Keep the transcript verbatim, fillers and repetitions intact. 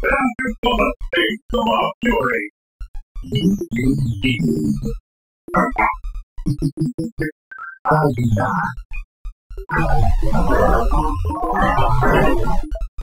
I'm just gonna take some off your age. I'll be back.